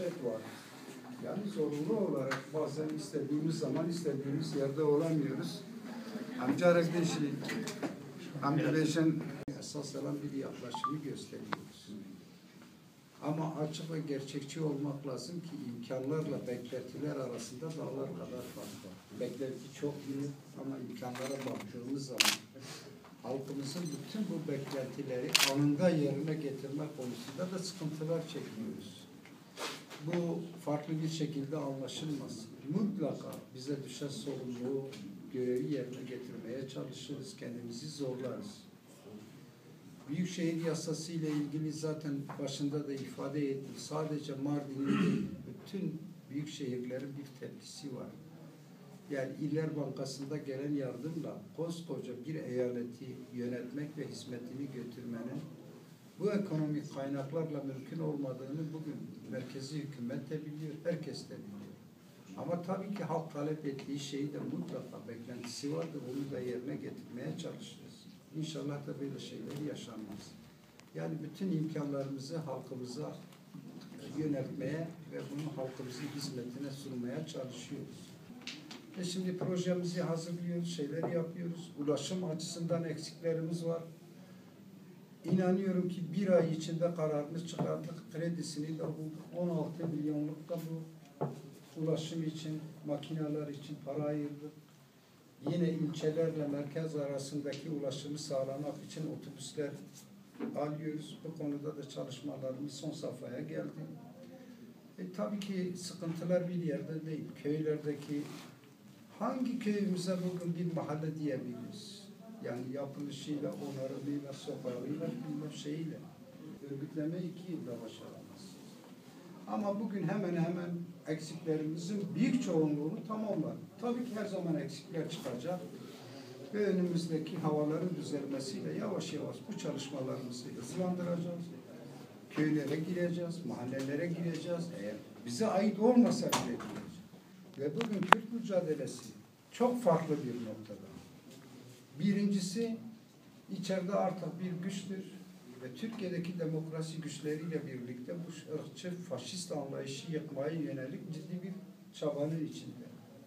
gerçek var. Yani zorunlu olarak bazen istediğimiz zaman istediğimiz yerde olamıyoruz. Amca arkadaşı, amcaların esas alan bir yaklaşımı gösteriyoruz. Ama açık ve gerçekçi olmak lazım ki imkanlarla beklentiler arasında dağlar kadar fark var. Beklenti çok büyük ama imkanlara baktığımız zaman halkımızın bütün bu beklentileri anında yerine getirme konusunda da sıkıntılar çekiyoruz. Bu farklı bir şekilde anlaşılmaz. Mutlaka bize düşen sorumluluğu, görevi yerine getirmeye çalışırız, kendimizi zorlarız. Büyükşehir yasası ile ilgili zaten başında da ifade ettim. Sadece Mardin'in değil, bütün büyük şehirlerin bir tepkisi var. Yani İller Bankası'nda gelen yardımla koskoca bir eyaleti yönetmek ve hizmetini götürmenin bu ekonomik kaynaklarla mümkün olmadığını bugün merkezi hükümet de biliyor, herkes de biliyor. Ama tabii ki halk talep ettiği şeyi de mutlaka beklentisi vardır, onu da yerine getirmeye çalışırız. İnşallah da böyle şeyler yaşanmaz. Yani bütün imkanlarımızı halkımıza yöneltmeye ve bunu halkımızın hizmetine sunmaya çalışıyoruz. Şimdi projemizi hazırlıyoruz, şeyler yapıyoruz. Ulaşım açısından eksiklerimiz var. İnanıyorum ki bir ay içinde kararını çıkardık, kredisini de bulduk. 16 milyonluk da bu ulaşım için, makineler için para ayırdık. Yine ilçelerle merkez arasındaki ulaşımı sağlamak için otobüsler alıyoruz. Bu konuda da çalışmalarımız son safhaya geldi. Tabii ki sıkıntılar bir yerde değil. Köylerdeki hangi köyümüze bugün bir mahalle diyebiliriz? Yani yapılışıyla, onarımıyla, sokağıyla, bilmem şeyiyle. Örgütleme 2 yılda başaramaz. Ama bugün hemen hemen eksiklerimizin büyük çoğunluğunu tamamladık. Tabii ki her zaman eksikler çıkacak. Ve önümüzdeki havaların düzelmesiyle yavaş yavaş bu çalışmalarımızı hızlandıracağız. Köylere gireceğiz, mahallelere gireceğiz. Eğer bize ait olmasa bile gireceğiz. Ve bugün Kürt mücadelesi çok farklı bir noktada. Birincisi, içeride artık bir güçtür ve Türkiye'deki demokrasi güçleriyle birlikte bu ırkçı, faşist anlayışı yıkmaya yönelik ciddi bir çabanın içinde.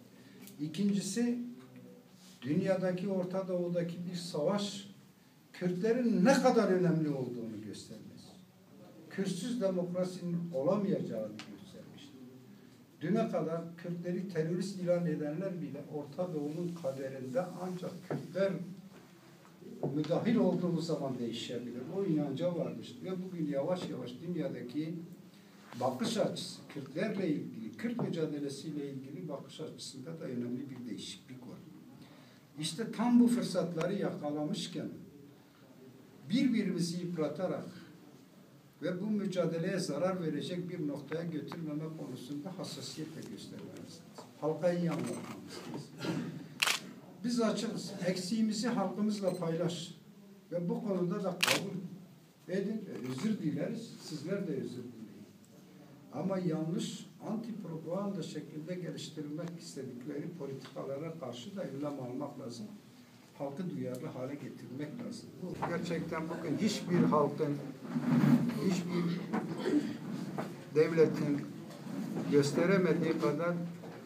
İkincisi, dünyadaki, Orta Doğu'daki bir savaş, Kürtlerin ne kadar önemli olduğunu göstermez. Kürtsüz demokrasinin olamayacağını göstermiştir. Düne kadar Kürtleri terörist ilan edenler bile Orta Doğu'nun kaderinde ancak Kürtler müdahil olduğu zaman değişebilir. O inanca varmıştır. Ve bugün yavaş yavaş dünyadaki bakış açısı, Kürtlerle ilgili, Kürt mücadelesiyle ilgili bakış açısında da önemli bir değişiklik var. İşte tam bu fırsatları yakalamışken birbirimizi yıpratarak ve bu mücadeleye zarar verecek bir noktaya götürmeme konusunda hassasiyetle göstermemiz lazım. Halka iyi anlatmamız lazım. Biz açığız. Eksiğimizi halkımızla paylaş. Ve bu konuda da kabul edin. Özür dileriz. Sizler de özür dileyin. Ama yanlış anti-propaganda şeklinde geliştirilmek istedikleri politikalara karşı da önlem almak lazım. Halkı duyarlı hale getirmek lazım. Bu gerçekten bugün hiçbir halkın, hiçbir devletin gösteremediği kadar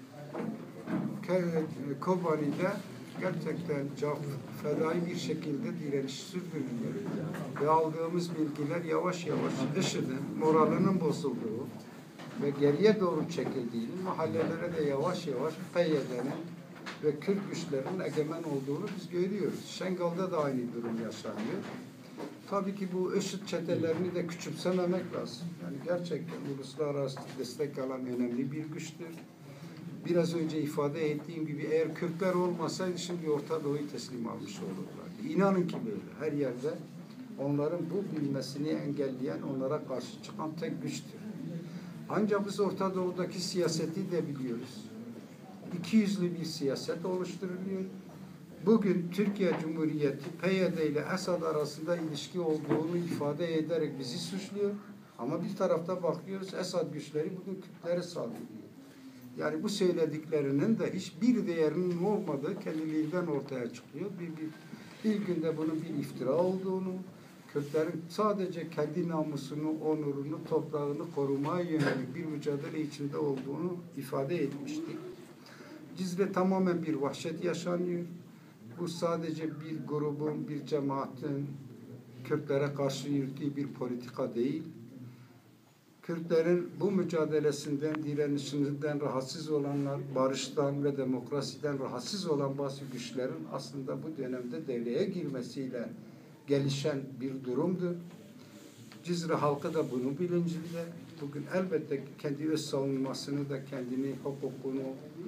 Kobani'de gerçekten fedai bir şekilde direniş sürdürülüyor. Ve aldığımız bilgiler yavaş yavaş IŞİD'in moralinin bozulduğu ve geriye doğru çekildiğini, mahallelere de yavaş yavaş PYD'nin ve Kürt güçlerin egemen olduğunu biz görüyoruz. Şengal'da da aynı durum yaşanıyor. Tabii ki bu IŞİD çetelerini de küçümsememek lazım. Yani gerçekten uluslararası destek alan önemli bir güçtür. Biraz önce ifade ettiğim gibi eğer Kürtler olmasaydı şimdi Orta Doğu'yu teslim almış olurlardı. İnanın ki böyle. Her yerde onların bu bilmesini engelleyen, onlara karşı çıkan tek güçtür. Ancak biz Orta Doğu'daki siyaseti de biliyoruz. İkiyüzlü bir siyaset oluşturuluyor. Bugün Türkiye Cumhuriyeti PYD ile Esad arasında ilişki olduğunu ifade ederek bizi suçluyor. Ama bir tarafta bakıyoruz Esad güçleri bugün Kürtlere saldırıyor. Yani bu söylediklerinin de hiçbir değerinin olmadığı kendiliğinden ortaya çıkıyor. Bir günde bunun bir iftira olduğunu, Kürtlerin sadece kendi namusunu, onurunu, toprağını korumaya yönelik bir mücadele içinde olduğunu ifade etmiştik. Cizre tamamen bir vahşet yaşanıyor. Bu sadece bir grubun, bir cemaatin Kürtlere karşı yürüttüğü bir politika değil. Kürtlerin bu mücadelesinden, direnişinden rahatsız olanlar, barıştan ve demokrasiden rahatsız olan bazı güçlerin aslında bu dönemde devreye girmesiyle gelişen bir durumdur. Cizre halkı da bunun bilincinde. Bugün elbette kendi öz savunmasını da, kendini, hukukunu,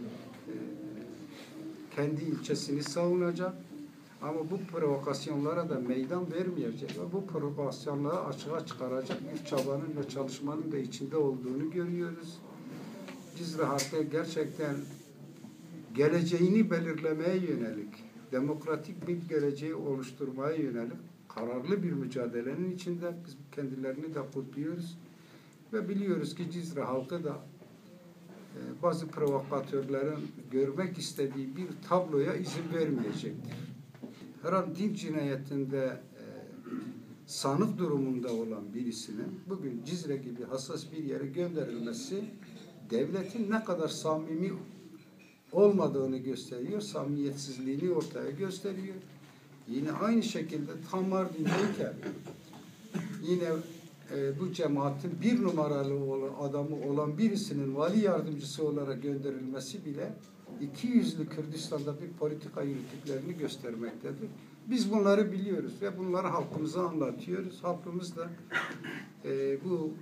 kendi ilçesini savunacak. Ama bu provokasyonlara da meydan vermeyecek. Ve bu provokasyonları açığa çıkaracak bir çabanın ve çalışmanın da içinde olduğunu görüyoruz. Cizre halkı gerçekten geleceğini belirlemeye yönelik, demokratik bir geleceği oluşturmaya yönelik kararlı bir mücadelenin içinde. Biz kendilerini de kutluyoruz. Ve biliyoruz ki Cizre halkı da bazı provokatörlerin görmek istediği bir tabloya izin vermeyecektir. Herhalde din cinayetinde sanık durumunda olan birisinin bugün Cizre gibi hassas bir yere gönderilmesi devletin ne kadar samimi olmadığını gösteriyor, samimiyetsizliğini ortaya gösteriyor. Yine aynı şekilde tam Mardin'deyken yine bu cemaatin bir numaralı adamı olan birisinin vali yardımcısı olarak gönderilmesi bile ikiyüzlü Kürdistan'da bir politika yürüttüklerini göstermektedir. Biz bunları biliyoruz ve bunları halkımıza anlatıyoruz. Halkımız da bu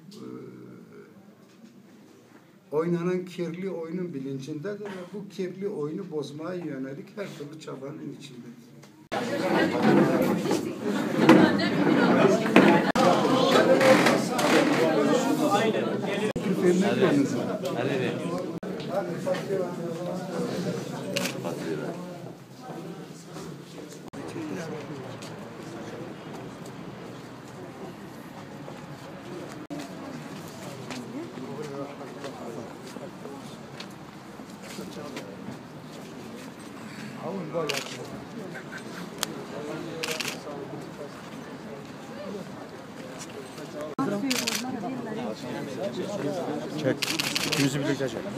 oynanan kirli oyunun bilincindedir ve bu kirli oyunu bozmaya yönelik her türlü çabanın içindedir. Çek. İkimizi birlikte çek.